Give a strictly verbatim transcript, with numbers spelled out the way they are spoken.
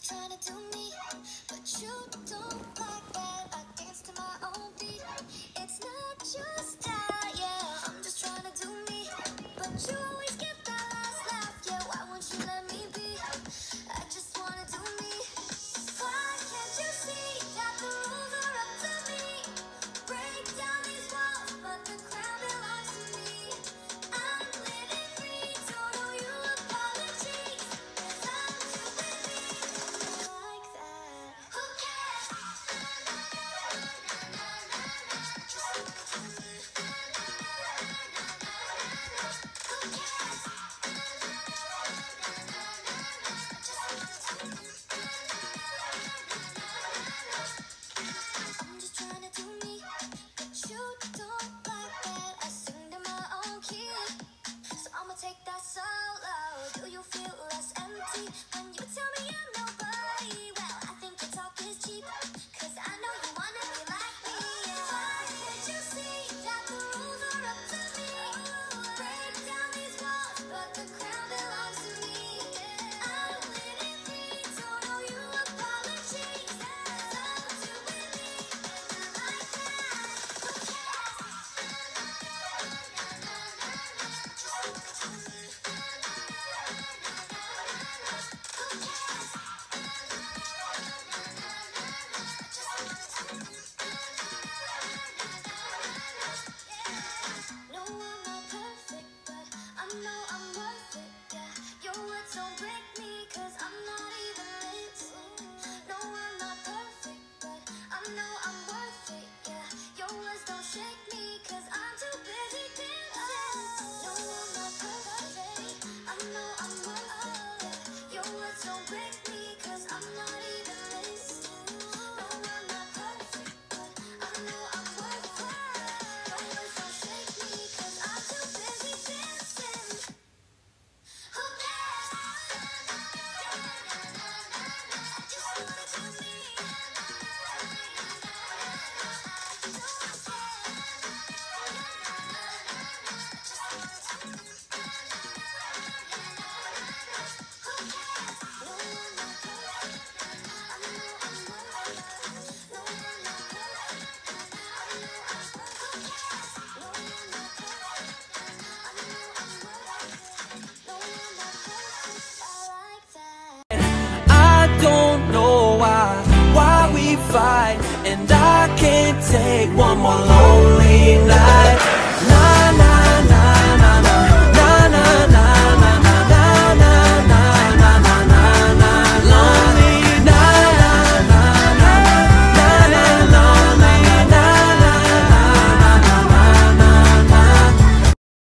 trying to do me, but you don't like that. I dance to my own beat. It's not just that, yeah. I'm just trying to do me, but you always get that last laugh. Yeah, why won't you let me be? I just wanna do me. Why can't you see that the rules are up to me? Break down these walls, but the crown belongs to me. I'm living free, don't owe you apologies, 'cause I'm too busy like that. Who cares? Just wanna do me. Who cares? I'm just trying to do me, but you don't like that. I sing to my own key, so I'ma take that solo. Do you feel less empty when you tell me I'm nobody? Well, I think your talk is cheap, 'cause I know you wanna be like me. Why can't you see that the rules are up to me? Break down these walls, but the crown belongs to me. I'm living free, don't owe you apologies, 'cause I'm too busy like that. Who cares? Just wanna do me. Who cares? Just wanna do me. No, I'm not perfect, but I know I'm worth it, yeah. Your words don't break me, 'cause I'm not even listening. No, I'm not perfect, but I know I'm worth it, yeah. Your words don't shake me, 'cause I'm too busy dancing. No, I'm not perfect, I know I'm worth it, yeah. Your words don't break me, 'cause I'm not even listening. No, I'm not perfect, but I know I'm worth it. Your words don't shake me, 'cause I'm too busy dancing. Who cares? I just wanna do me. I don't know why, why we fight, and I can't take one more lonely night.